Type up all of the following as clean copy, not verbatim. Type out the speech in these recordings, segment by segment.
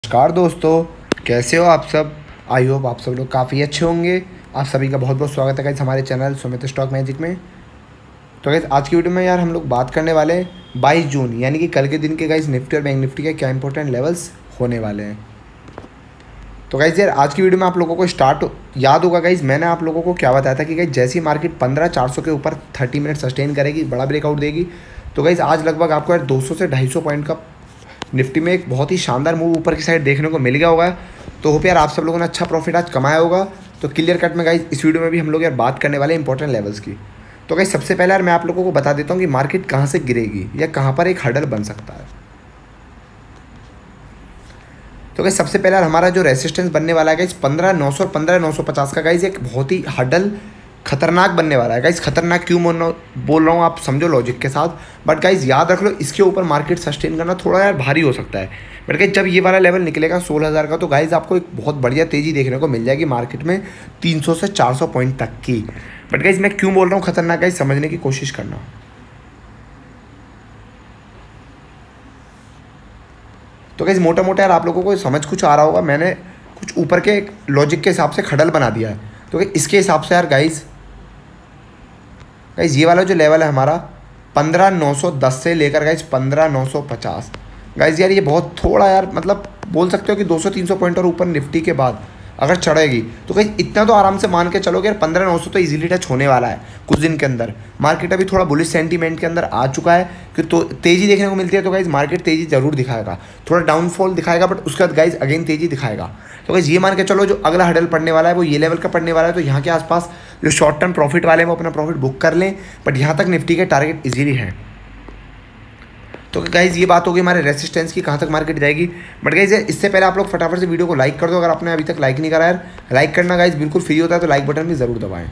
नमस्कार दोस्तों, कैसे हो आप सब। आई होप आप सब लोग काफ़ी अच्छे होंगे। आप सभी का बहुत बहुत स्वागत है गाइस हमारे चैनल सुमित स्टॉक मैजिक में। तो गाइस आज की वीडियो में यार हम लोग बात करने वाले हैं 22 जून यानी कि कल के दिन के गाइस निफ्टी और बैंक निफ्टी के क्या इंपॉर्टेंट लेवल्स होने वाले हैं। तो गाइस यार आज की वीडियो में आप लोगों को स्टार्ट याद होगा गाइस, मैंने आप लोगों को क्या बताया था कि गाइस जैसी मार्केट 15,400 के ऊपर 30 मिनट सस्टेन करेगी, बड़ा ब्रेकआउट देगी। तो गाइस आज लगभग आपको यार 200 से 250 पॉइंट का निफ्टी में एक बहुत ही शानदार मूव ऊपर की साइड देखने को मिल गया होगा। तो होप यार आप सब लोगों ने अच्छा प्रॉफिट आज कमाया होगा। तो क्लियर कट में गाइस इस वीडियो में भी हम लोग यार बात करने वाले इंपॉर्टेंट लेवल्स की। तो गाइस सबसे पहले यार मैं आप लोगों को बता देता हूँ कि मार्केट कहाँ से गिरेगी या कहाँ पर एक हडल बन सकता है। तो गाइस सबसे पहले यार हमारा जो रेसिस्टेंस बनने वाला है गाइस 15,900 और 15,950 का गाइस एक बहुत ही हडल खतरनाक बनने वाला है। गाइस खतरनाक क्यों बोल रहा हूँ आप समझो लॉजिक के साथ। बट गाइस याद रख लो इसके ऊपर मार्केट सस्टेन करना थोड़ा यार भारी हो सकता है। बट गाइस जब ये वाला लेवल निकलेगा 16,000 का तो गाइस आपको एक बहुत बढ़िया तेज़ी देखने को मिल जाएगी मार्केट में 300 से 400 पॉइंट तक की। बट गाइस मैं क्यों बोल रहा हूँ खतरनाक, गाइस समझने की कोशिश करना। तो गाइस मोटा मोटा यार आप लोगों को समझ कुछ आ रहा होगा, मैंने कुछ ऊपर के लॉजिक के हिसाब से खडल बना दिया है। तो इसके हिसाब से यार गाइस ये वाला जो लेवल है हमारा 15,910 से लेकर गाइस 15,950 गाइस यार ये बहुत थोड़ा यार मतलब बोल सकते हो कि 200-300 पॉइंट और ऊपर निफ्टी के बाद अगर चढ़ेगी तो गाइस इतना तो आराम से मान के चलोगे यार 15,900 तो इजीली टच होने वाला है कुछ दिन के अंदर। मार्केट अभी थोड़ा बुलिश सेंटीमेंट के अंदर आ चुका है कि तो तेज़ी देखने को मिलती है। तो गाइस मार्केट तेज़ी जरूर दिखाएगा, थोड़ा डाउनफॉल दिखाएगा बट उसके बाद गाइस अगेन तेज़ी दिखाएगा। तो गाइस ये मान के चलो जो अगला हडल पड़ने वाला है वो ये लेवल का पड़ने वाला है। तो यहाँ के आसपास जो शॉर्ट टर्म प्रॉफिट वाले हैं वो अपना प्रॉफिट बुक कर लें, बट यहाँ तक निफ्टी के टारगेट इजीली हैं। तो गाइज़ ये बात होगी हमारे रेसिस्टेंस की, कहाँ तक मार्केट जाएगी। बट गाइज़ इससे पहले आप लोग फटाफट से वीडियो को लाइक कर दो अगर आपने अभी तक लाइक नहीं करा यार। लाइक करना गाइज़ बिल्कुल फ्री होता है, तो लाइक बटन भी ज़रूर दबाएं।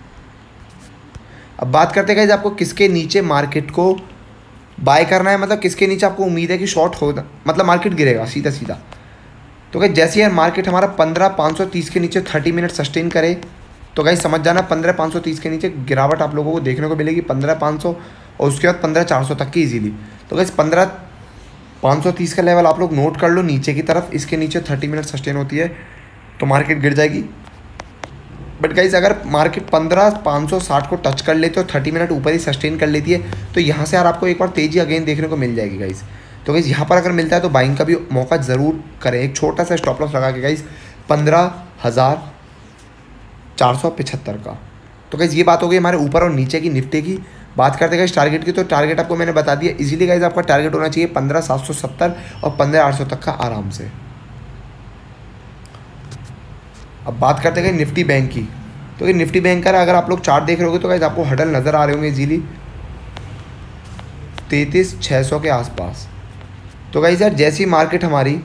अब बात करते हैं गाइज़ आपको किसके नीचे मार्केट को बाय करना है, मतलब किसके नीचे आपको उम्मीद है कि शॉर्ट हो, मतलब मार्केट गिरेगा सीधा सीधा। तो गाइज़ जैसे यार मार्केट हमारा 15,530 के नीचे 30 मिनट सस्टेन करे तो गाइज़ समझ जाना 15,530 के नीचे गिरावट आप लोगों को देखने को मिलेगी 15,500 और उसके बाद 15,400 तक की इजीली। तो गाइस 15,530 का लेवल आप लोग नोट कर लो नीचे की तरफ, इसके नीचे 30 मिनट सस्टेन होती है तो मार्केट गिर जाएगी। बट गाइस अगर मार्केट 15,560 को टच कर लेते हो 30 मिनट ऊपर ही सस्टेन कर लेती है तो यहाँ से यार आपको एक बार तेज़ी अगेन देखने को मिल जाएगी गाइस। तो गाइस यहाँ पर अगर मिलता है तो बाइंग का भी मौका ज़रूर करें, एक छोटा सा स्टॉप लॉस लगा के गाइस 15,475 का। तो गाइस ये बात हो गई हमारे ऊपर और नीचे की निफ्टी की। बात करते गाइस टारगेट की, तो टारगेट आपको मैंने बता दिया इजीली गाइस आपका टारगेट होना चाहिए 15,770 और 15,800 तक का आराम से। अब बात करते हैं निफ्टी बैंक की। तो ये निफ्टी बैंक का अगर आप लोग चार्ट देख रहे होगे तो गाइस आपको हडल नज़र आ रहे होंगे इजीली 33,600 के आसपास। तो गाइस यार जैसी मार्केट हमारी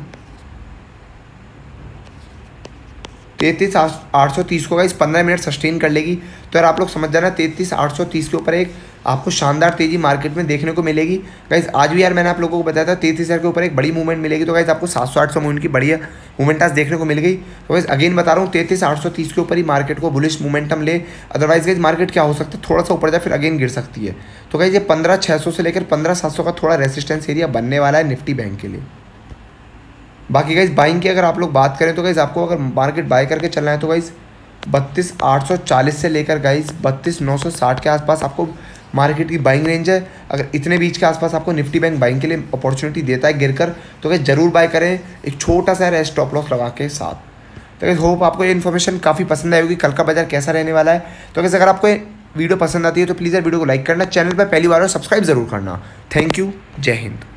33,830 को गाइस 15 मिनट सस्टेन कर लेगी तो यार आप लोग समझ जाना 33,830 के ऊपर एक आपको शानदार तेज़ी मार्केट में देखने को मिलेगी। गाइस आज भी यार मैंने आप लोगों को बताया था 33,000 के ऊपर एक बड़ी मूवमेंट मिलेगी। तो गाइस आपको 700-800 मूवमेंट की बढ़िया मूवमेंट आज देखने को मिल गई। तो गाइस अगेन बता रहा हूँ 33,830 के ऊपर ही मार्केट को बुलिश मोमेंटम ले, अदरवाइज गाइस मार्केट क्या हो सकता है थोड़ा सा ऊपर जाए फिर अगेन गिर सकती है। तो गाइस ये 15,600 से लेकर 15,700 का थोड़ा रेसिस्टेंस एरिया बनने वाला है निफ्टी बैंक के लिए। बाकी गाइस बाइंग की अगर आप लोग बात करें तो गाइस आपको अगर मार्केट बाय करके चलना है तो गाइस 32,840 से लेकर गाइस 32,960 के आसपास आपको मार्केट की बाइंग रेंज है। अगर इतने बीच के आसपास आपको निफ्टी बैंक बाइंग के लिए अपॉर्चुनिटी देता है गिरकर तो गाइस जरूर बाय करें एक छोटा सा स्टॉप लॉस लगा के साथ। तो गाइस होप आपको ये इन्फॉर्मेशन काफ़ी पसंद आई होगी, कल का बाजार कैसा रहने वाला है। तो गाइस अगर आपको वीडियो पसंद आती है तो प्लीज़ यार वीडियो को लाइक करना, चैनल पर पहली बार हो सब्सक्राइब जरूर करना। थैंक यू, जय हिंद।